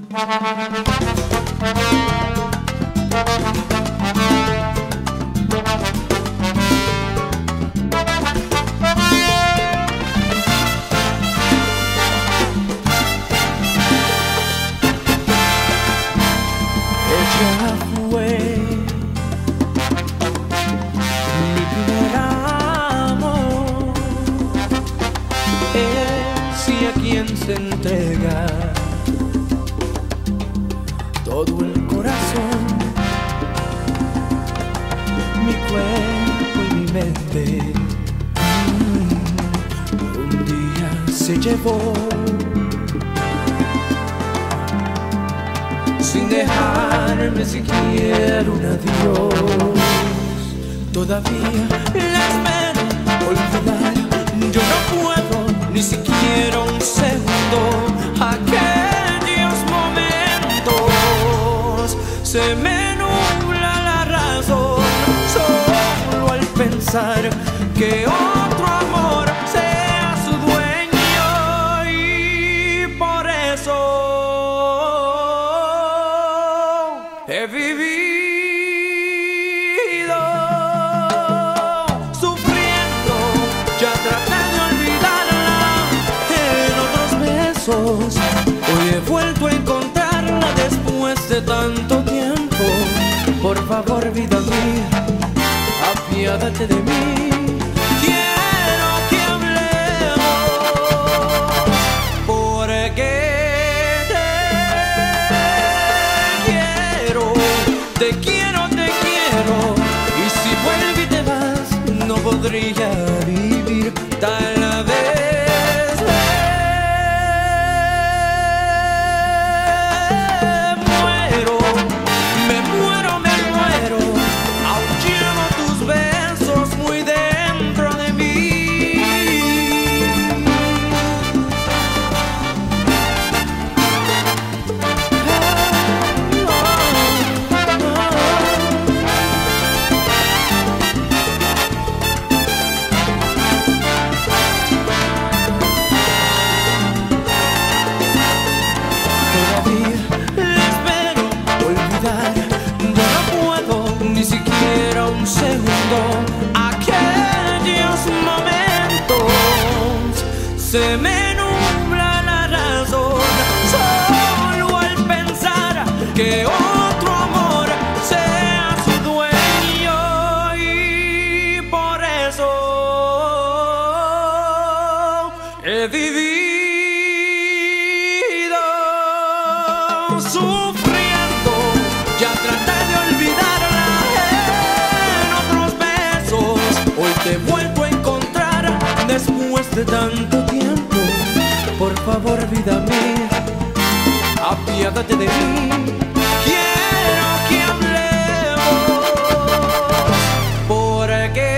Ella fue mi primer amor, es y a quien se entrega todo el corazón, mi cuerpo y mi mente. Un día se llevó sin dejarme siquiera un adiós. Todavía la espero olvidar. Yo no puedo ni siquiera un segundo. Aquellos momentos se me nubla la razón solo al pensar que otro amor sea su dueño, y por eso he vivido sufriendo, ya traté de olvidarla en otros besos. Hoy he vuelto a encontrarla después de tanto tiempo. Por favor, vida mía, apiádate de mí. Quiero que hablemos, porque te quiero, y si vuelves y te vas, no podría vivir tal vez. Me muero, aún llevo tus besos muy dentro de mí. Ni siquiera un segundo, aquellos momentos se me nubla la razón solo al pensar que otro amor sea su dueño, y por eso he vivido sufriendo, ya traté de olvidarla en otros besos. Hoy te vuelvo a encontrar después de tanto tiempo. Por favor, vida mía, apiádate de mí. Quiero que hablemos, porque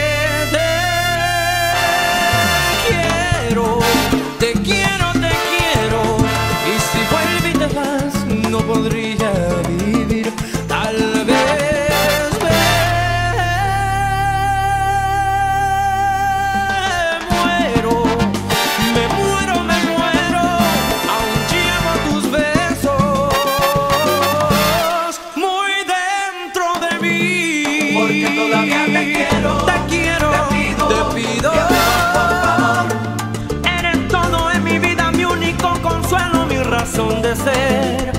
te quiero, y si vuelves y te vas, no podría vivir tal vez. Me muero, aún llevo tus besos muy dentro de mí. Porque todavía te quiero, te pido, por favor. eres todo en mi vida, mi único consuelo, mi razón de ser.